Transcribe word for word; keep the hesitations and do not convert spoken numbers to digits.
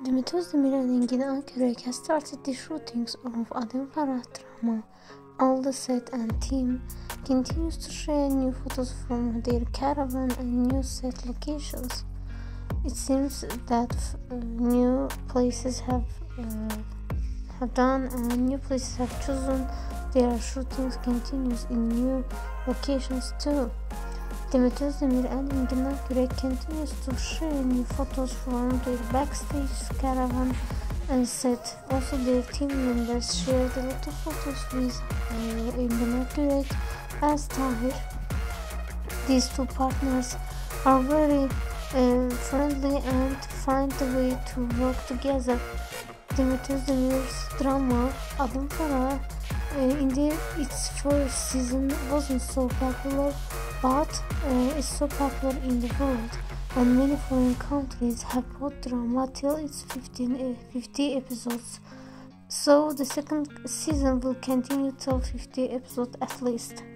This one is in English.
Demet Özdemir and Engin Akyürek has started the shootings of Adem Farah drama. All the set and team continues to share new photos from their caravan and new set locations. It seems that uh, new places have uh, have done and new places have chosen. Their shootings continues in new locations too. Demet Özdemir and Engin Akyürek continues to share new photos from their backstage caravan and set. Also, their team members shared a lot of photos with uh, Engin Akyürek as Tahir. These two partners are very uh, friendly and find a way to work together. Demet Özdemir's drama Adem Farah uh, in the, its first season wasn't so popular, but uh, it's so popular in the world, and many foreign countries have brought drama till its fifteen, fifty episodes. So the second season will continue till fifty episodes at least.